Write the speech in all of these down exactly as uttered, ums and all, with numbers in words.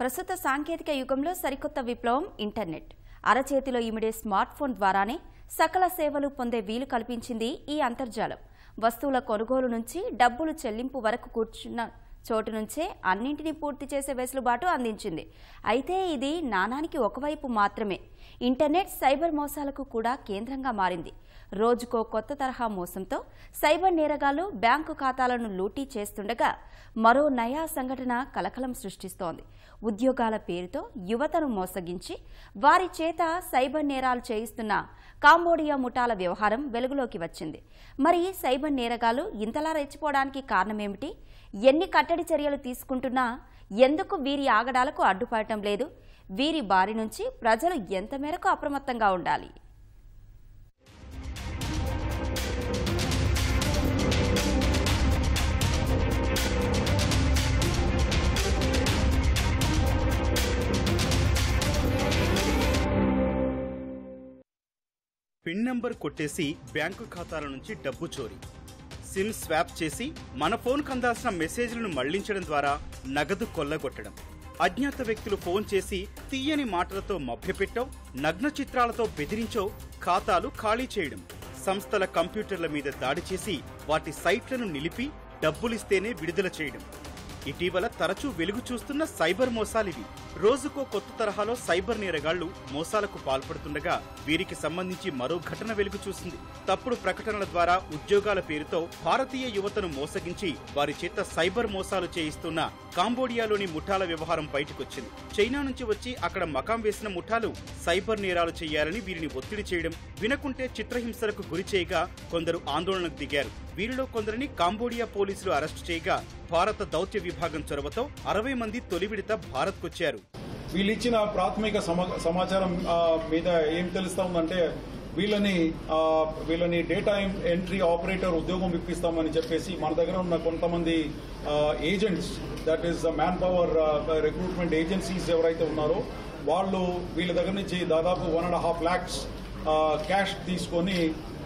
ప్రస్తుత సాంకేతిక యుగంలో సరికొత్త విప్లవం ఇంటర్నెట్. అరచేతిలో ఇమిడే స్మార్ట్ ఫోన్ ద్వారానే సకల సేవలు పొందే వీలు కల్పించింది ఈ అంతర్జాలం. వస్తువుల కొనుగోలు నుంచి డబ్బులు చెల్లింపు వరకు కూర్చున్న చోటు నుంచే అన్నింటినీ పూర్తి చేసే వెసులుబాటు అందించింది. అయితే ఇది నాణానికి ఒకవైపు మాత్రమే. ఇంటర్నెట్ సైబర్ మోసాలకు కూడా కేంద్రంగా మారింది. రోజుకో కొత్త తరహా మోసంతో సైబర్ నేరగాళ్లు బ్యాంకు ఖాతాలను లూటీ చేస్తుండగా మరో నయా సంఘటన కలకలం సృష్టిస్తోంది. ఉద్యోగాల పేరుతో యువతను మోసగించి వారి చేత సైబర్ నేరాలు చేయిస్తున్న కాంబోడియా ముఠాల వ్యవహారం వెలుగులోకి వచ్చింది. మరి సైబర్ నేరగాళ్లు ఇంతలా రెచ్చిపోవడానికి కారణమేమిటి? ఎన్ని కట్టడి చర్యలు తీసుకుంటున్నా ఎందుకు వీరి ఆగడాలకు అడ్డుపడటం లేదు? వీరి బారి నుంచి ప్రజలు ఎంత మేరకు అప్రమత్తంగా ఉండాలి? పిన్ నంబర్ కొట్టేసి బ్యాంకు ఖాతాల నుంచి డబ్బు చోరీ, సిమ్ స్వాప్ చేసి మన ఫోన్కు అందాల్సిన మెసేజ్లను మళ్లించడం ద్వారా నగదు కొల్లగొట్టడం, అజ్ఞాత వ్యక్తులు ఫోన్ చేసి తీయని మాటలతో మభ్యపెట్టో, నగ్న చిత్రాలతో బెదిరించో ఖాతాలు ఖాళీ చేయడం, సంస్థల కంప్యూటర్ల మీద దాడి చేసి వాటి సైట్లను నిలిపి డబ్బులిస్తేనే విడుదల చేయడం. ఇటీవల తరచూ వెలుగు చూస్తున్న సైబర్ మోసాలివి. రోజుకో కొత్త తరహాలో సైబర్ నేరగాళ్లు మోసాలకు పాల్పడుతుండగా వీరికి సంబంధించి మరో ఘటన వెలుగు చూసింది. తప్పుడు ప్రకటనల ద్వారా ఉద్యోగాల పేరుతో భారతీయ యువతను మోసగించి వారి చేత సైబర్ మోసాలు చేయిస్తున్న కాంబోడియాలోని ముఠాల వ్యవహారం బయటకొచ్చింది. చైనా నుంచి వచ్చి అక్కడ మకాం వేసిన ముఠాలు సైబర్ నేరాలు చేయాలని వీరిని ఒత్తిడి చేయడం, వినకుంటే చిత్రహింసలకు గురి చేయగా కొందరు ఆందోళనకు దిగారు. వీరిలో కొందరిని కాంబోడియా పోలీసులు అరెస్టు చేయగా భారత దౌత్య విభాగం చొరవతో అరవై మంది తొలి విడత భారత్కొచ్చారు. వీళ్ళిచ్చిన ప్రాథమిక సమాచారం మీద ఏం తెలుస్తా ఉందంటే వీళ్ళని వీళ్ళని డేటా ఎంట్రీ ఆపరేటర్ ఉద్యోగం ఇప్పిస్తామని చెప్పేసి మన దగ్గర ఉన్న కొంతమంది agents, that is manpower recruitment agencies ఎవరైతే ఉన్నారో వాళ్ళు వీళ్ళ దగ్గర నుంచి దాదాపు one and half lakhs cash తీసుకొని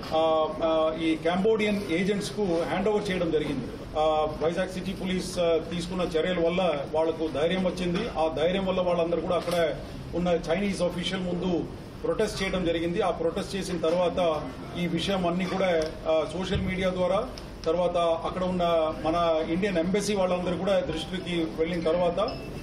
ఈ కాంబోడియన్ ఏజెంట్స్ కు హ్యాండ్ ఓవర్ చేయడం జరిగింది. వైజాగ్ సిటీ పోలీస్ తీసుకున్న చర్యల వల్ల వాళ్లకు ధైర్యం వచ్చింది. ఆ ధైర్యం వల్ల వాళ్ళందరూ కూడా అక్కడ ఉన్న చైనీస్ ఆఫీషియల్ ముందు ప్రొటెస్ట్ చేయడం జరిగింది. ఆ ప్రొటెస్ట్ చేసిన తర్వాత ఈ విషయం అన్ని కూడా సోషల్ మీడియా ద్వారా, తర్వాత అక్కడ ఉన్న మన ఇండియన్ ఎంబసీ వాళ్ళందరూ కూడా దృష్టికి వెళ్లిన తర్వాత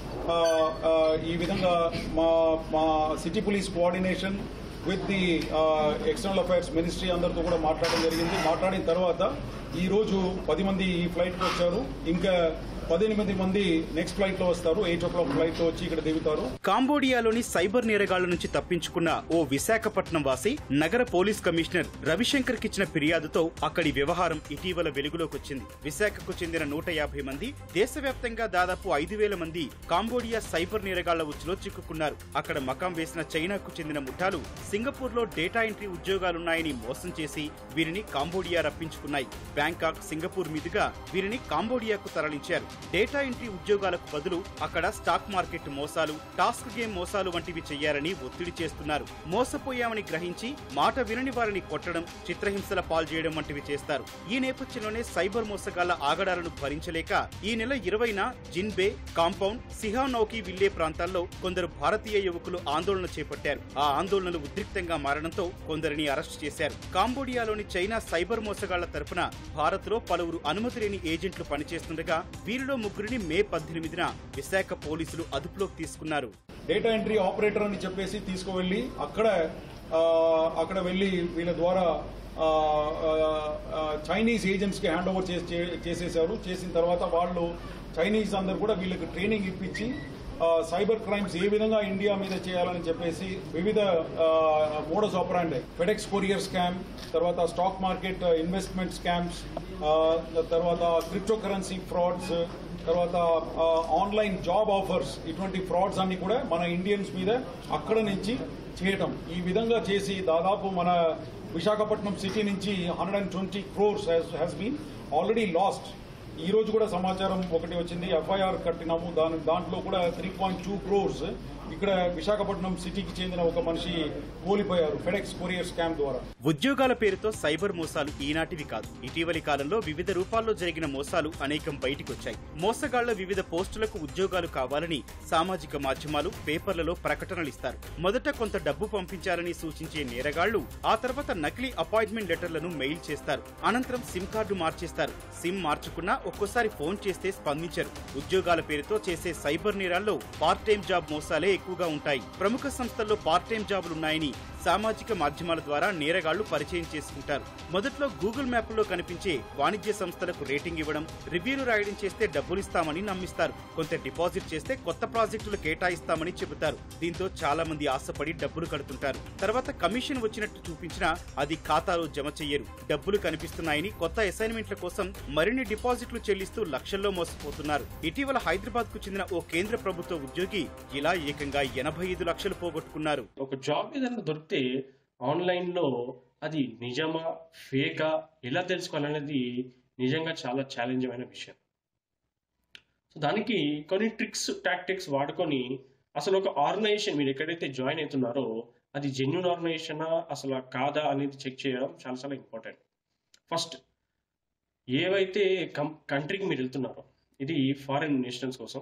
ఈ విధంగా మా మా city police coordination with the external affairs ministry అందరితో కూడా మాట్లాడడం జరిగింది. మాట్లాడిన తర్వాత ఈ రోజు పది మంది ఈ ఫ్లైట్ కు వచ్చారు. ఇంకా పద్దెనిమిది మంది నెక్స్ట్ ఫ్లైట్ లో వస్తారు. ఎయిట్ ఓ క్లాక్ ఫ్లైట్ లో వచ్చి ఇక్కడ దిగుతారు. కాంబోడియాలోని సైబర్ నేరగాళ్ల నుంచి తప్పించుకున్న ఓ విశాఖపట్నం వాసి నగర పోలీస్ కమిషనర్ రవిశంకర్ కిచ్చిన ఫిర్యాదుతో అక్కడి వ్యవహారం ఇటీవల వెలుగులోకి వచ్చింది. విశాఖకు చెందిన నూట యాభై మంది, దేశవ్యాప్తంగా దాదాపు ఐదు వేల మంది కాంబోడియా సైబర్ నేరగాళ్ల ఉచ్చులో చిక్కుకున్నారు. అక్కడ మకాం వేసిన చైనాకు చెందిన ముఠాలు సింగపూర్ లో డేటా ఎంట్రీ ఉద్యోగాలున్నాయని మోసం చేసి వీరిని కాంబోడియా రప్పించుకున్నాయి. బ్యాంకాక్, సింగపూర్ మీదుగా వీరిని కాంబోడియాకు తరలించారు. డేటా ఎంట్రీ ఉద్యోగాలకు బదులు అక్కడ స్టాక్ మార్కెట్ మోసాలు, టాస్క్ గేమ్ మోసాలు వంటివి చేయాలని ఒత్తిడి చేస్తున్నారు. మోసపోయామని గ్రహించి మాట వినని వారిని కొట్టడం, చిత్రహింసల పాల్చేయడం వంటివి చేస్తారు. ఈ నేపథ్యంలోనే సైబర్ మోసగాళ్ల ఆగడాలను భరించలేక ఈ నెల ఇరవైన జిన్బే, కాంపౌండ్, సిహానౌకి విల్లే ప్రాంతాల్లో కొందరు భారతీయ యువకులు ఆందోళన చేపట్టారు. ఆ ఆందోళనలు ఉద్రిక్తంగా మారడంతో కొందరిని అరెస్టు చేశారు. కాంబోడియాలోని చైనా సైబర్ మోసగాళ్ల తరపున భారత్ లో పలువురు అనుమతి లేని ఏజెంట్లు పనిచేస్తుండగా వీరిలో ముగ్గురిని మే పద్దెనిమిదిన విశాఖ పోలీసులు అదుపులోకి తీసుకున్నారు. డేటా ఎంట్రీ ఆపరేటర్ అని చెప్పేసి తీసుకువెళ్లి అక్కడ అక్కడ వెళ్లి వీళ్ళ ద్వారా చైనీస్ ఏజెంట్స్ కి హ్యాండ్ ఓవర్ చేసేశారు. చేసిన తర్వాత వాళ్ళు చైనీస్ అందరు కూడా వీళ్ళకి ట్రైనింగ్ ఇప్పించి సైబర్ క్రైమ్స్ ఏ విధంగా ఇండియా మీద చేయాలని చెప్పేసి వివిధ modus operandi, FedEx courier scam, తర్వాత స్టాక్ మార్కెట్ ఇన్వెస్ట్మెంట్ స్కామ్స్, తర్వాత క్రిప్టో కరెన్సీ ఫ్రాడ్స్, తర్వాత ఆన్లైన్ జాబ్ ఆఫర్స్, ఇటువంటి ఫ్రాడ్స్ అన్ని కూడా మన ఇండియన్స్ మీద అక్కడ నుంచి చేయటం. ఈ విధంగా చేసి దాదాపు మన విశాఖపట్నం సిటీ నుంచి hundred and twenty crores has been already lost. ఈ రోజు కూడా సమాచారం ఒకటి వచ్చింది, ఎఫ్ఐఆర్ కట్టినాము. దాని దాంట్లో కూడా త్రీ పాయింట్ టూ క్రోర్స్ ఇక్కడ విశాఖపట్నం సిటీకి చెందిన ఒక మనిషి కోల్పోయారు ఫెడెక్స్ కొరియర్ స్కామ్ ద్వారా. ఉద్యోగాల పేరుతో సైబర్ మోసాలు ఈనాటివి కాదు. ఇటీవలి కాలంలో వివిధ రూపాల్లో జరిగిన మోసాలు అనేకం బయటికొచ్చాయి. మోసగాళ్ల వివిధ పోస్టులకు ఉద్యోగాలు కావాలని సామాజిక మాధ్యమాలు, పేపర్లలో ప్రకటనలిస్తారు. మొదట కొంత డబ్బు పంపించాలని సూచించే నేరగాళ్లు ఆ తర్వాత నకిలీ అపాయింట్మెంట్ లెటర్లను మెయిల్ చేస్తారు. అనంతరం సిమ్ కార్డు మార్చేస్తారు. సిమ్ మార్చుకున్నా ఒక్కోసారి ఫోన్ చేస్తే స్పందించరు. ఉద్యోగాల పేరుతో చేసే సైబర్ నేరాల్లో పార్ట్ టైం జాబ్ మోసాలే ఎక్కువగా ఉంటాయి. ప్రముఖ సంస్థల్లో పార్ట్ టైం జాబులున్నాయని సామాజిక మాధ్యమాల ద్వారా నేరగాళ్లు పరిచయం చేసుకుంటారు. మొదట్లో గూగుల్ మ్యాప్లో కనిపించే వాణిజ్య సంస్థలకు రేటింగ్ ఇవ్వడం, రివ్యూలు రాయడం చేస్తే డబ్బులిస్తామని నమ్మిస్తారు. కొంత డిపాజిట్ చేస్తే కొత్త ప్రాజెక్టులు కేటాయిస్తామని చెబుతారు. దీంతో చాలా మంది ఆశపడి డబ్బులు కడుతుంటారు. తర్వాత కమిషన్ వచ్చినట్టు చూపించినా అది ఖాతాలో జమ చెయ్యరు. డబ్బులు కనిపిస్తున్నాయని కొత్త అసైన్మెంట్ల కోసం మరిన్ని డిపాజిట్లు చెల్లిస్తూ లక్షల్లో మోసపోతున్నారు. ఇటీవల హైదరాబాద్ కు చెందిన ఓ కేంద్ర ప్రభుత్వ ఉద్యోగి ఇలా ఏకంగా ఎనభై ఐదు లక్షలు పోగొట్టుకున్నారు. ఒక జాబ్ ఏదైనా దొరికితే ఆన్లైన్ లో అది నిజమా ఫేకా ఎలా తెలుసుకోవాలనేది నిజంగా చాలా ఛాలెంజ్ అయిన విషయం. సో దానికి కొన్ని ట్రిక్స్ టాక్టిక్స్ వాడుకొని అసలు ఒక ఆర్గనైజేషన్ మీరు ఎక్కడైతే జాయిన్ అవుతున్నారో అది జెన్యూన్ ఆర్గనైజేషనా అసలు కాదా అనేది చెక్ చేయడం చాలా చాలా ఇంపార్టెంట్. ఫస్ట్ ఏవైతే కం కంట్రీకి మీరు వెళ్తున్నారో, ఇది ఫారిన్ నేషనల్స్ కోసం,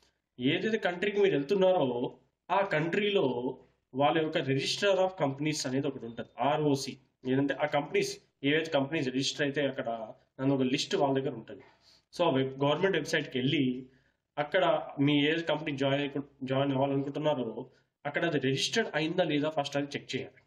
ఏదైతే కంట్రీకి మీరు వెళ్తున్నారో ఆ కంట్రీలో వాళ్ళ యొక్క రిజిస్టర్ ఆఫ్ కంపెనీస్ అనేది ఒకటి ఉంటుంది, ఆర్ఓసి. ఏదంటే ఆ కంపెనీస్ ఏవైతే కంపెనీస్ రిజిస్టర్ అయితే అక్కడ నన్ను ఒక లిస్ట్ వాళ్ళ దగ్గర ఉంటుంది. సో వెబ్ గవర్నమెంట్ వెబ్సైట్కి వెళ్ళి అక్కడ మీ ఏ కంపెనీ జాయిన్ జాయిన్ అవ్వాలనుకుంటున్నారో అక్కడ అది రిజిస్టర్డ్ అయిందా లేదా ఫస్ట్ అది చెక్ చేయాలి.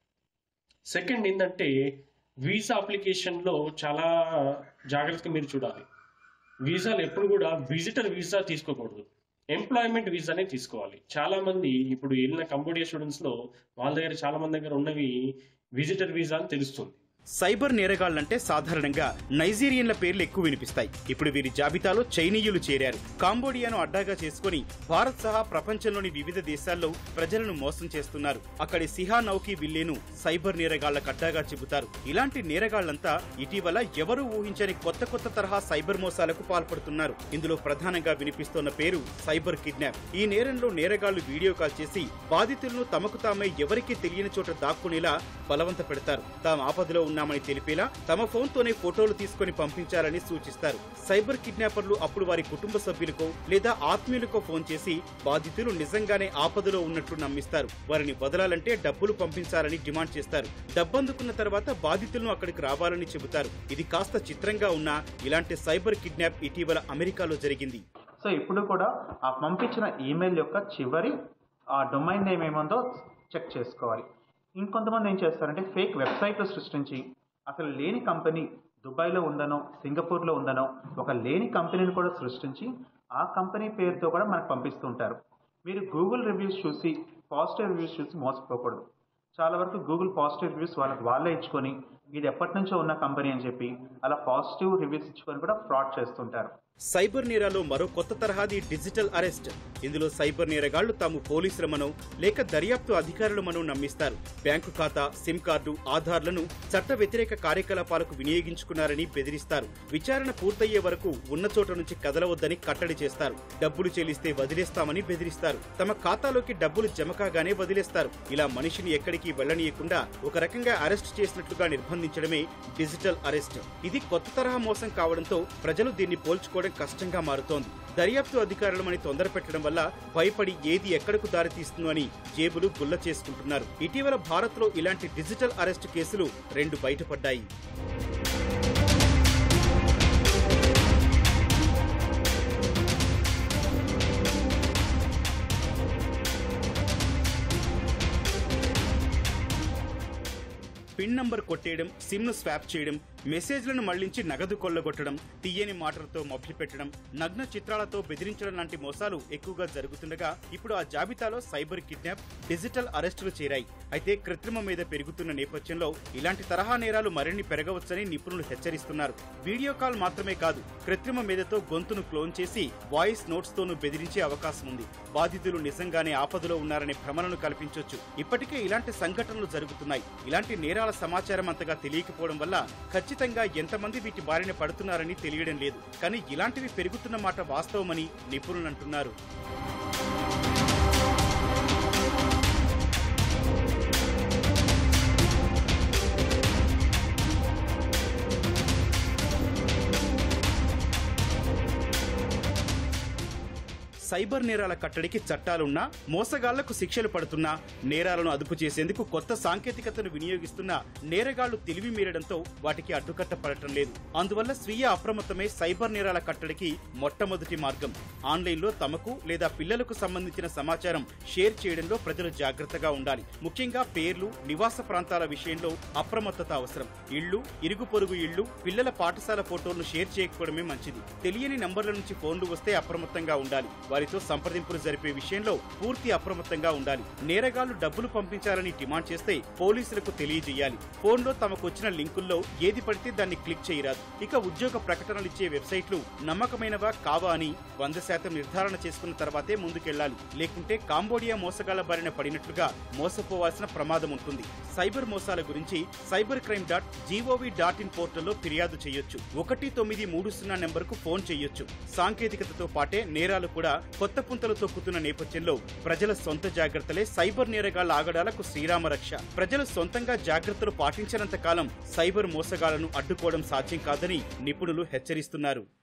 సెకండ్ ఏంటంటే వీసా అప్లికేషన్లో చాలా జాగ్రత్తగా మీరు చూడాలి. వీసాలు ఎప్పుడు కూడా విజిటర్ వీసా తీసుకోకూడదు, ఎంప్లాయ్మెంట్ వీసానే తీసుకోవాలి. చాలా మంది ఇప్పుడు వెళ్ళిన కంబోడియా స్టూడెంట్స్ లో వాళ్ళ దగ్గర చాలా మంది దగ్గర ఉన్నవి విజిటర్ వీసా అని తెలుస్తుంది. సైబర్ నేరగాళ్లంటే సాధారణంగా నైజీరియన్ల పేర్లు ఎక్కువ వినిపిస్తాయి. ఇప్పుడు వీరి జాబితాలో చైనీయులు చేరారు. కాంబోడియాను అడ్డాగా చేసుకుని భారత్ సహా ప్రపంచంలోని వివిధ దేశాల్లో ప్రజలను మోసం చేస్తున్నారు. అక్కడి సిహా నౌకీ విల్లేను సైబర్ నేరగాళ్లకు అడ్డాగా చెబుతారు. ఇలాంటి నేరగాళ్లంతా ఇటీవల ఎవరూ ఊహించని కొత్త కొత్త తరహా సైబర్ మోసాలకు పాల్పడుతున్నారు. ఇందులో ప్రధానంగా వినిపిస్తోన్న పేరు సైబర్ కిడ్నాప్. ఈ నేరంలో నేరగాళ్లు వీడియో కాల్ చేసి బాధితులను తమకు తామే ఎవరికీ తెలియని చోట దాక్కునేలా బలవంత పెడతారు. తాము ఆపదలో ఉన్నామని తెలిపేలా తమ ఫోన్ తోనే ఫోటోలు తీసుకుని పంపించాలని సూచిస్తారు. సైబర్ కిడ్నాపర్లు అప్పుడు వారి కుటుంబ సభ్యులకో లేదా ఆత్మీయులకో ఫోన్ చేసి బాధితులు నిజంగానే ఆపదలో ఉన్నట్లు నమ్మిస్తారు. వారిని వదలాలంటే డబ్బులు పంపించాలని డిమాండ్ చేస్తారు. డబ్బందుకున్న తర్వాత బాధితులను అక్కడికి రావాలని చెబుతారు. ఇది కాస్త చిత్రంగా ఉన్నా ఇలాంటి సైబర్ కిడ్నాప్ ఇటీవల అమెరికాలో జరిగింది. సో ఇప్పుడు కూడా ఆ పంపించిన ఈమెయిల్ యొక్క చివరి ఆ డొమైన్ నేమ్ ఏముందో చెక్ చేసుకోవాలి. ఇంకొంతమంది ఏం చేస్తారంటే ఫేక్ వెబ్సైట్లు సృష్టించి అసలు లేని కంపెనీ దుబాయ్లో ఉందనో సింగపూర్లో ఉందనో ఒక లేని కంపెనీని కూడా సృష్టించి ఆ కంపెనీ పేరుతో కూడా మనకు పంపిస్తుంటారు. మీరు గూగుల్ రివ్యూస్ చూసి పాజిటివ్ రివ్యూస్ చూసి మోసపోకూడదు. చాలా వరకు గూగుల్ పాజిటివ్ రివ్యూస్ వాళ్ళకి వాళ్ళే ఇచ్చుకొని ఇది ఎప్పటి నుంచో ఉన్న కంపెనీ అని చెప్పి అలా పాజిటివ్ రివ్యూస్ ఇచ్చుకొని కూడా ఫ్రాడ్ చేస్తుంటారు. సైబర్ నేరాలో మరో కొత్త తరహాది డిజిటల్ అరెస్ట్. ఇందులో సైబర్ నేరగాళ్లు తాము పోలీసులమనో లేక దర్యాప్తు అధికారులమనో నమ్మిస్తారు. బ్యాంకు ఖాతా, సిమ్ కార్డు, ఆధార్లను చట్ట వ్యతిరేక కార్యకలాపాలకు వినియోగించుకున్నారని బెదిరిస్తారు. విచారణ పూర్తయ్యే వరకు ఉన్న చోట నుంచి కదలవద్దని కట్టడి చేస్తారు. డబ్బులు చెల్లిస్తే వదిలేస్తామని బెదిరిస్తారు. తమ ఖాతాలోకి డబ్బులు జమ కాగానే వదిలేస్తారు. ఇలా మనిషిని ఎక్కడికి వెళ్లనీయకుండా ఒక రకంగా అరెస్ట్ చేసినట్లుగా నిర్బంధించడమే డిజిటల్ అరెస్ట్. ఇది కొత్త తరహా మోసం కావడంతో ప్రజలు దీన్ని పోల్చుకోవడం కష్టంగా మారుతోంది. దర్యాప్తు అధికారులమని తొందర పెట్టడం వల్ల భయపడి ఏది ఎక్కడకు దారితీస్తుందో అని జేబులు గుల్ల చేసుకుంటున్నారు. ఇటీవల భారత్ లో ఇలాంటి డిజిటల్ అరెస్ట్ కేసులు రెండు బయటపడ్డాయి. పిన్ నంబర్ కొట్టేయడం, సిమ్ ను స్వాప్ చేయడం, మెసేజ్లను మళ్లించి నగదు కొల్లగొట్టడం, తీయని మాటలతో మభ్యపెట్టడం, నగ్న చిత్రాలతో బెదిరించడం లాంటి మోసాలు ఎక్కువగా జరుగుతుండగా ఇప్పుడు ఆ జాబితాలో సైబర్ కిడ్నాప్, డిజిటల్ అరెస్టులు చేరాయి. అయితే కృత్రిమ మీద పెరుగుతున్న నేపథ్యంలో ఇలాంటి తరహా నేరాలు మరిన్ని పెరగవచ్చని నిపుణులు హెచ్చరిస్తున్నారు. వీడియో కాల్ మాత్రమే కాదు, కృత్రిమ మీదతో గొంతును క్లోన్ చేసి వాయిస్ నోట్స్ తోనూ బెదిరించే అవకాశం ఉంది. బాధితులు నిజంగానే ఆపదలో ఉన్నారనే భ్రమలను కల్పించొచ్చు. ఇప్పటికే ఇలాంటి సంఘటనలు జరుగుతున్నాయి. ఇలాంటి నేరాల సమాచారం అంతగా తెలియకపోవడం వల్ల ఖచ్చితంగా ఎంతమంది వీటి బారిన పడుతున్నారని తెలియడం లేదు. కానీ ఇలాంటివి పెరుగుతున్న మాట వాస్తవమని నిపుణులు అంటున్నారు. సైబర్ నేరాల కట్టడికి చట్టాలున్నా, మోసగాళ్లకు శిక్షలు పడుతున్నా, నేరాలను అదుపు చేసేందుకు కొత్త సాంకేతికతను వినియోగిస్తున్న నేరగాళ్లు తెలివి మీరడంతో వాటికి అడ్డుకట్ట పడటం లేదు. అందువల్ల స్వీయ అప్రమత్తమే సైబర్ నేరాల కట్టడికి మొట్టమొదటి మార్గం. ఆన్లైన్లో తమకు లేదా పిల్లలకు సంబంధించిన సమాచారం షేర్ చేయడంలో ప్రజలు జాగ్రత్తగా ఉండాలి. ముఖ్యంగా పేర్లు, నివాస ప్రాంతాల విషయంలో అప్రమత్తత అవసరం. ఇళ్లు, ఇరుగు పొరుగు ఇళ్లు, పిల్లల పాఠశాల ఫోటోలను షేర్ చేయకపోవడమే మంచిది. తెలియని నంబర్ల నుంచి ఫోన్లు వస్తే అప్రమత్తంగా ఉండాలి. వారితో సంప్రదింపులు జరిపే విషయంలో పూర్తి అప్రమత్తంగా ఉండాలి. నేరగాళ్లు డబ్బులు పంపించాలని డిమాండ్ చేస్తే పోలీసులకు తెలియజేయాలి. ఫోన్లో తమకు వచ్చిన లింకుల్లో ఏది పడితే దాన్ని క్లిక్ చేయరాదు. ఇక ఉద్యోగ ప్రకటనలిచ్చే వెబ్సైట్లు నమ్మకమైనవా కావా అని వంద శాతం నిర్ధారణ చేసుకున్న తర్వాతే ముందుకెళ్లాలి. లేకుంటే కాంబోడియా మోసగాళ్ల బారిన పడినట్లుగా మోసపోవాల్సిన ప్రమాదం ఉంటుంది. సైబర్ మోసాల గురించి cyber crime dot G O V dot in పోర్టల్లో ఫిర్యాదు చేయొచ్చు. ఒకటి తొమ్మిది మూడు సున్నా నెంబర్కు ఫోన్ చేయొచ్చు. సాంకేతికతతో పాటే నేరాలు కూడా కొత్త పుంతలు తొక్కుతున్న నేపథ్యంలో ప్రజల సొంత జాగ్రత్తలే సైబర్ నేరగాళ్ల ఆగడాలకు శ్రీరామ రక్ష. ప్రజలు సొంతంగా జాగ్రత్తలు పాటించినంత కాలం సైబర్ మోసగాళ్లను అడ్డుకోవడం సాధ్యం కాదని నిపుణులు హెచ్చరిస్తున్నారు.